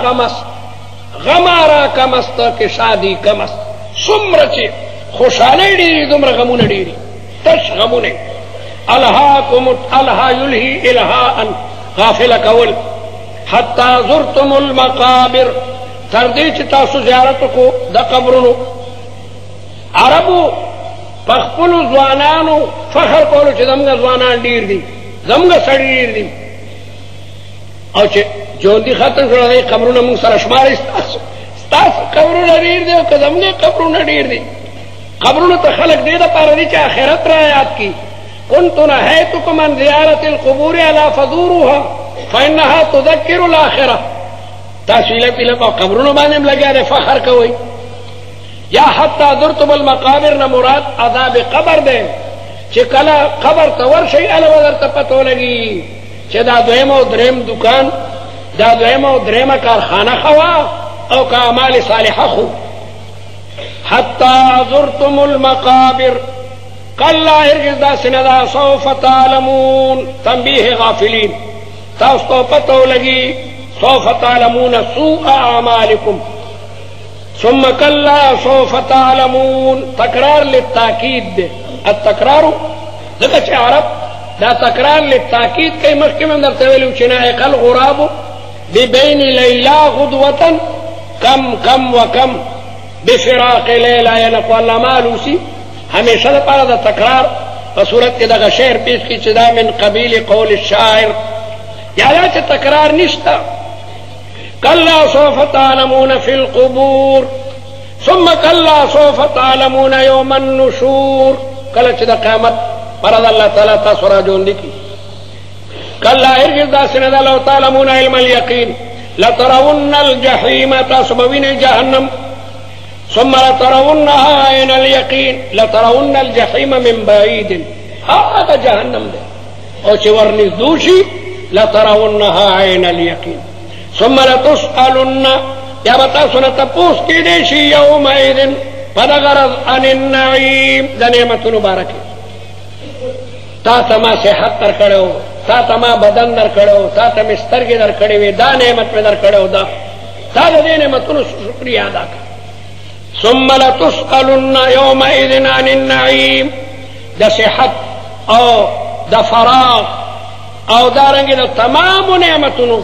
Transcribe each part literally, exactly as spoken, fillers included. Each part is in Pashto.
کم است غم را کم است که شادی کم است. څومره چې خوشحالۍ ډېرې دومره غمونه ډېرې تش غمونه. الهاکم الها یلهی الهاء غافله کول حتی زرتم المقابر تر دې چې تاسو زیارت وکړو د قبرونو. عربو په خپلو ځوانانو فخر کولو چې زموږ ځوانان ډېر دي زموږ سړي ډېر دي او چې ژوندي ختم شول دی قبرونه موږ سره شمارئ ستاسو ستاسو قبرونه ډېر دي او که زموږ قبرونه ډېر دي. قبرونو ته خلک دې دپاره دي چې آخرت را یاد کړي. كنت نهيتكم عن زيارة القبور ألا فزوروها فإنها تذكر الآخرة. تاسو علت علت او قبرونو باندې هم لګیا دی فخر کوئ. یا حتی زرتم المقابر نه مراد عذاب قبر دی چې کله قبر ته ورشئ هله به درته پته ولګي چې دا دویم او دریم دکان دا دویم او دریمه کارخانه ښه وه او که اعمال صالحه خو. حتی زرتم المقابر کلا هرگز داسې نه ده سوف تعلمون تنبیه غافلین تاسو ته پته ولګي سوف تعلمون سوء اعمالکم ثم کلا سوف تعلمون تکرار للتاکید ده. التکرار ځکه چې عرب دا تکرار للتاکید کوي. مخکې مې درته ویلي چې نائق الغراب ببین لیلا غدوة کم کم وکم بفراق لیلا ینقو علامه آلوسی ہمیشہ دپاره د تکرار په صورت کې دغه شعر پیش کړي چې دا من قبیل قول الشاعر یا دا چې تکرار نشته. کلا سوف تعلمون فی القبور ثم کلا سوف تعلمون یوم النشور کله چې د قیامت پر د الله تعالی تاسو را ژوندي کړي. کلا هرگز داسې نه ده لو تعلمون علم الیقین لترون الجحیم تاسو به وینئ جهنم ثم لترونها عين اليقين لترون الجحيم من بعيد هذا جهنم ده او چې ورنږدې شي لترونها عين اليقين ثم لتسألن یا به تاسو نه تپوس کېدی شي یومئذ په دغه ورځ عن النعیم د نعمتونو باره کې. تا ته ما صحت درکړی و تا ته ما بدن درکړی و تا ته مې سترګې درکړې وې دا نعمت مې درکړی و دا تا د دې نعمتونو شکریه ادا کړه. ثم لتسألن يومئذ عن النعيم د صحت او د فراغ او دارنګې د تمامو نعمتونو.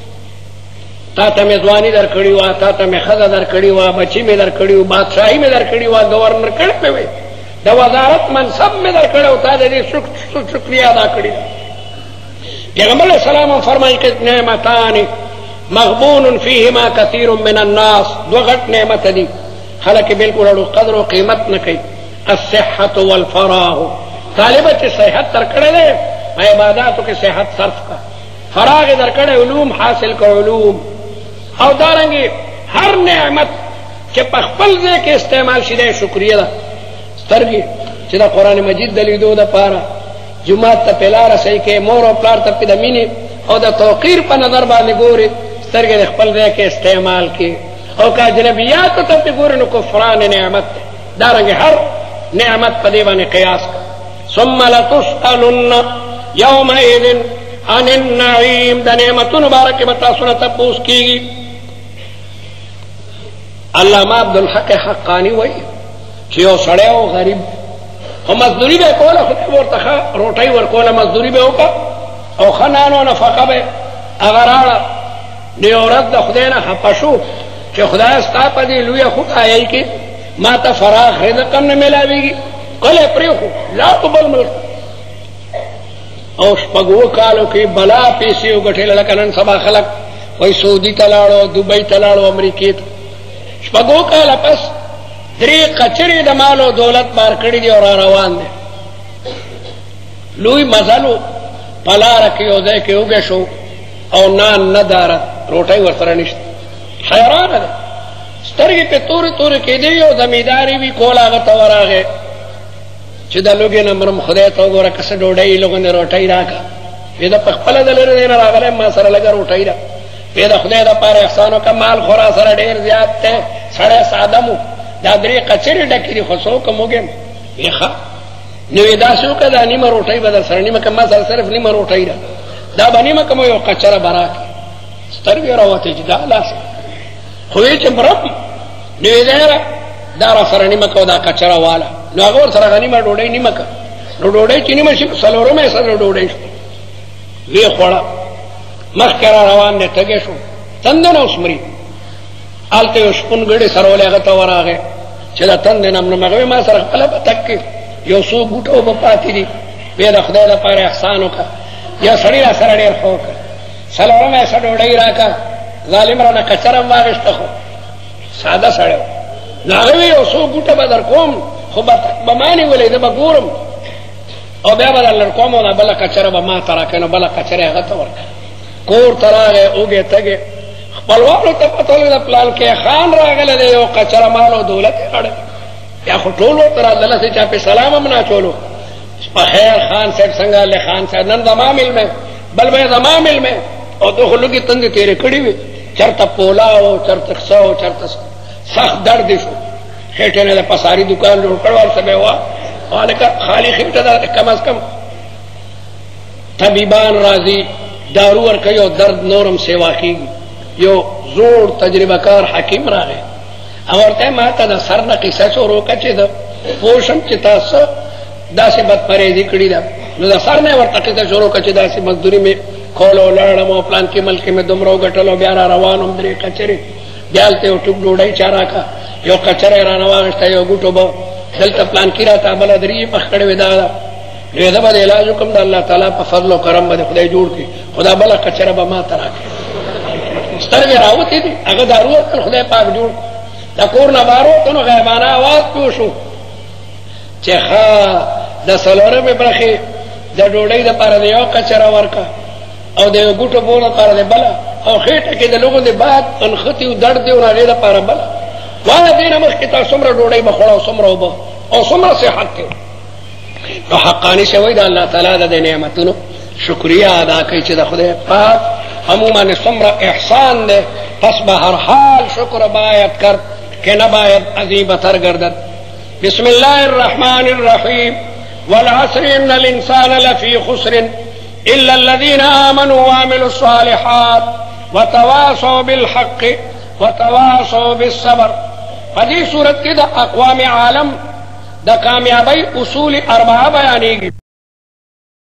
تا ته مې ځواني درکړې وه تا ته مې ښځه درکړې وه بچي مې درکړي وو بادشاهي مې درکړې وه ګورنر کړی مې وې د وزارت منصب مې درکړی و تا د دې شکریه ادا کړې ده. پیغمبر علیه السلام هم فرمایي که نعمتان مغبون فیهما کثیر من الناس دو غټ نعمت دي خلق بالکل اړو قدر او قیمت نه کوي. الصحة والفراغ طالبه چې صحت درکړی دی عباداتو کې صحت صرف کا فراغ درکړی علوم حاصل کا علوم او دارنګې هر نعمت چې په خپل ځای کې استعمال شي دی شکریه ده. سترګې چې د قرآن مجید د لیدو دپاره جومات ته پې لاره صحیح کوې مور او پلار ته پې د مینې او د توقیر په نظر باندې ګورې سترګې د خپل ځای کې استعمال کې او که اجنبیاتو ته پې ګورې نو کفران نعمت دی. دارنګې هر نعمت په دې باندې قیاس کړه. ثم لتسألن یومئذ عن النعیم د نعمتونو باره کې به تاسو نه تپوس کېږي. علامه عبدالحق حقانی وایي چې یو سړی و غریب خو مزدوري به یې کوله خدای به ورته ښه روټۍ ورکوله مزدوري به یې وکړه او ښه نان و نفقه به یې هغه راړه. نو یو ورځ د خدای نه خفه شو چې خدایه ستا په دې لویه خدایۍ کې ما ته فراغ رزق هم نه میلاویږي کله یې پرېښو لاړ په بل ملک او شپږو کالو کې بلا پیسې وګټېله لکه نن سبا خلک وایي سعودي ته لاړو دوبۍ ته لاړو امریکې ته. شپږو کاله پس درې قچرې د مال او دولت بار کړي دي او را روان دی. لوی مزل و په لاره کې یو ځای کې وږی شو او نان نه داره روټۍ ورسره نشته. حیرانه ده سترګې پې تورې تورې کېدې او زمینداري وي کول هغه ته ورغی چې د لوږې نه مرم خدای ته وګوره که څه ډوډۍ لږونې روټۍ راکړه. وی ده په خپله د لرې دی نه راغلی ما سره لږه روټۍ ده. وی د خدای دپاره احسان وکړه مال خو را سره ډېر زیات دی سړی ساده مو دا درې قچرې ډکې دي خو څه وکړم وږی یم. وی ښه نو یې داسې وکړه دا نیمه روټۍ به در سره نیمه که ما سره صرف نیمه روټۍ ده دا به نیمه که مو یو قچره به راکړې. سترګې راوتې چې دا لاس خو یې چې مرم نو یې دی دا را سره نیمه که دا کچره واله نو هغه ور سره نیمه ډوډۍ نیمه که نو ډوډۍ چې نیمه شي څلورمه یې سره ډوډۍ شو ویې خوړه مخکې را روان دی تږی شو تنده نه اوس مري هلته یو شپون ګړی سرولې هغه ته ورغی چې دا تندې نه مرم هغه ما سره خپله به تک کې یو څو بوټه اوبه پاتې دي بیا د خدای دپاره احسان وکړه یو سړي را سره ډېر ښه وکړه څلورمه یې څه ډوډۍ راکړه ظالم رانه کچره م واخېسته خو ساده سړی و نو هغه وی یو څو بوټه به در کوم خو به ما نیولې زه به ګورم او بیا به در کوم او دا بله کچره به ما ته راکړې نو بله کچره یې هغه ته ورکړه کور ته راغی اوږې تږې خپلوانو ته پته ولګېده پلان کې خان راغلی دی یو کچره مال او دولت یې کړی بیا خو ټول ورته راتلله چې چا پې سلام هم نه اچولو په خیر خان صاحب څنګه له خان صاحب نن زما مېلمه بل به یې زما مېلمه او ته خو لږې تندې تېرې کړې وې چېرته پولا و چېرته څه و چېرته سخت درد شو خېټې نه د پساري دکان جوړ کړ ورته به یې وه هلکه خالي خېټه ده کم از کم طبیبان راځي دارو ورکوي او درد نورم سیوا کېږي یو زوړ تجربه کار حکیم راغی او ورته ما ته د سر نه قصه شروع کړه چې د پوه شم چې تاسو داسې بدپرهیزي کړې ده نو د سر نه یې ورته قصه شروع کړه چې داسې مزدوري مې کول او لاړم او پلان کې ملک مې دومره وګټل او بیا را روان وم درې کچرې بیا هلته یو ټوک ډوډۍ چا راکړه یو کچره یې رانه واخېسته یو ګوټو به دلته پلان کې راته بله درې یې پخ کړې وې دا ده نو یې زه به د علاج وکړم د الله تعالی په فضل و کرم به د خدای جوړ کړي خو دا بله کچره به ما ته راکړي سترګې راوتې دي هغه دارو ورکړل خدای پاک جوړ د کور نه بهر ووتو نو غیبانه اواز پوه شو چې ښه د څلورمې برخې د ډوډۍ دپاره د یو کچره ورکړه او د یو ګوټو بو دپاره د بله او خېټه کې د لږو د باد انښتي و درد دی و نو هغې دپاره بله واله دې نه مخکې تا څومره ډوډۍ به خوړه او څومره اوبه او څومره صحت دی نو حقاني شوی د الله تعالی د دې نعمتونو شکریه ادا کوي چې د خدای پاک عموما څومره احسان دی پس به هر حال شکر باید کرد که نباید عذیبتر گردد بسم الله الرحمن الرحیم والعصر ان الانسان لفی خسر الا الذين آمنوا وعملوا الصالحات وتواصوا بالحق وتواصوا بالصبر فدې صورت کې د اقوام عالم د کامیابی اصول اربعه بیانېږي